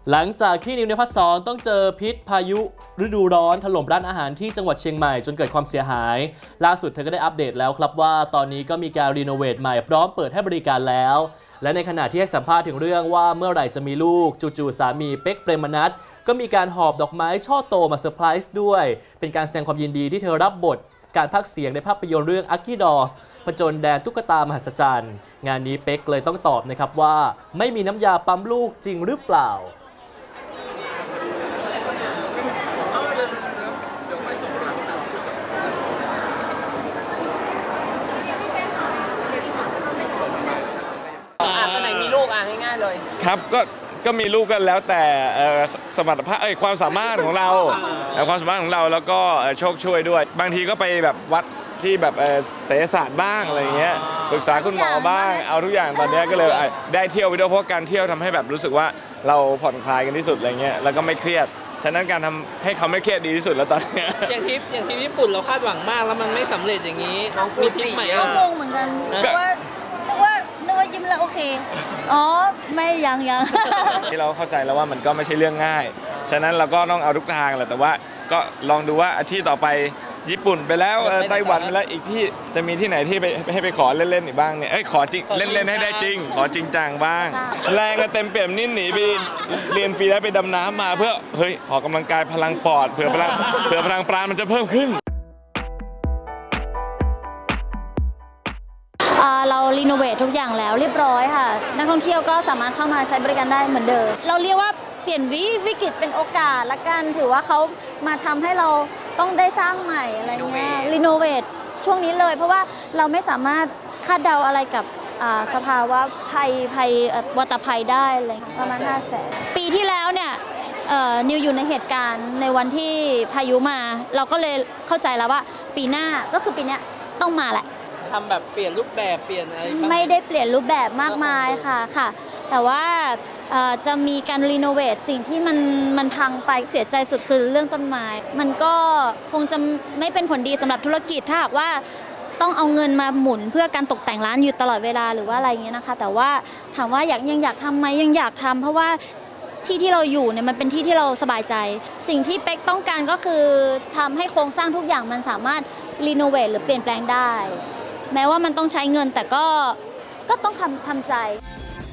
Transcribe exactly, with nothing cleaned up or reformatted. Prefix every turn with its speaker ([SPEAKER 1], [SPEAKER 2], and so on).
[SPEAKER 1] หลังจากที่นิว นภัสสรต้องเจอพิษพายุฤดูร้อนถล่มร้านอาหารที่จังหวัดเชียงใหม่จนเกิดความเสียหายล่าสุดเธอก็ได้อัปเดตแล้วครับว่าตอนนี้ก็มีการรีโนเวทใหม่พร้อมเปิดให้บริการแล้วและในขณะที่ให้สัมภาษณ์ถึงเรื่องว่าเมื่อไหร่จะมีลูกจู่ๆสามีเป๊กเปรมนัสก็มีการหอบดอกไม้ช่อโตมาเซอร์ไพรส์ด้วยเป็นการแสดงความยินดีที่เธอรับบทการพากย์เสียงในภาพยนตร์เรื่อง Aki Dolls ผจญแดนตุ๊กตามหัศจรรย์งานนี้เป๊กเลยต้องตอบนะครับว่าไม่มีน้ำยาปั๊มลูกจริงหรือเปล่า
[SPEAKER 2] ตอนไหนมีลูกอ่ะง่ายๆเลย
[SPEAKER 3] ครับก็ก็มีลูกกันแล้วแต่สมรรถภาพเอ้ยความสามารถของเราความสามารถของเราแล้วก็โชคช่วยด้วยบางทีก็ไปแบบวัดที่แบบศิลปศาสตร์บ้างอะไรเงี้ยปรึกษาคุณหมอบ้างเอาทุกอย่างตอนนี้ก็เลยได้เที่ยวไปด้วยเพราะการเที่ยวทำให้แบบรู้สึกว่าเราผ่อนคลายกันที่สุดอะไรเงี้ยแล้วก็ไม่เครียดฉะนั้นการทำให้เขาไม่เครียดดีที่สุดแล้วตอนนี้
[SPEAKER 2] อย่างทริปอย่างทริปญี่ปุ่นเราคาดหวังมากแล้วมันไม่สำเร็จอย่างนี้น้องมีทริปใหม่
[SPEAKER 4] ก็งงเหมือนกันเพราะว่านึกว่านึกว่ายิ้มแล้วโอเคอ๋อไม่ยังยัง
[SPEAKER 3] ที่เราเข้าใจแล้วว่ามันก็ไม่ใช่เรื่องง่ายฉะนั้นเราก็ต้องเอาทุกทางแหละแต่ว่าก็ลองดูว่าอาทิตย์ต่อไปญี่ปุ่นไปแล้วไต้หวันไปแล้วอีกที่จะมีที่ไหนที่ไปให้ไปขอเล่นๆอีกบ้างเนี่ยเอ้ยขอจริงเล่นๆให้ได้จริงขอจริงจังบ้างแรงเต็มเปี่ยมนิ่นหนีไปเรียนฟรีแล้วไปดำน้ำมาเพื่อเฮ้ยออกกำลังกายพลังปอดเผื่อพลังเผื่อพลังปราณมันจะเพิ่มขึ้น
[SPEAKER 4] เรารีโนเวททุกอย่างแล้วเรียบร้อยค่ะนักท่องเที่ยวก็สามารถเข้ามาใช้บริการได้เหมือนเดิมเราเรียกว่าเปลี่ยนวิวิกฤตเป็นโอกาสละกันถือว่าเขามาทำให้เราต้องได้สร้างใหม่อะไรเงี้ยรีโนเวทช่วงนี้เลยเพราะว่าเราไม่สามารถคาดเดาอะไรกับสภาวะภัยภัยวัฏภัยได้เลยประมาณห้าแสนปีที่แล้วเนี่ยนิวอยู่ในเหตุการณ์ในวันที่พายุมาเราก็เลยเข้าใจแล้วว่าปีหน้าก็คือปีนี้ต้องมาแหละ
[SPEAKER 2] ทำแบบเปลี่ยนรูปแบบเปลี่ยนอะไร
[SPEAKER 4] ไม่ได้เปลี่ยนรูปแบบมากมายค่ะค่ะแต่ว่าจะมีการรีโนเวทสิ่งที่มันมันพังไปเสียใจสุดคือเรื่องต้นไม้มันก็คงจะไม่เป็นผลดีสำหรับธุรกิจถ้าหากว่าต้องเอาเงินมาหมุนเพื่อการตกแต่งร้านอยู่ตลอดเวลาหรือว่าอะไรอย่างเงี้ยนะคะแต่ว่าถามว่าอยากยังอยากทำไหมยังอยากทำเพราะว่าที่ที่เราอยู่เนี่ยมันเป็นที่ที่เราสบายใจสิ่งที่เป๊กต้องการก็คือทำให้โครงสร้างทุกอย่างมันสามารถรีโนเวทหรือเปลี่ยนแปลงได้แม้ว่ามันต้องใช้เงินแต่ก็ก็ต้องทำทำใจ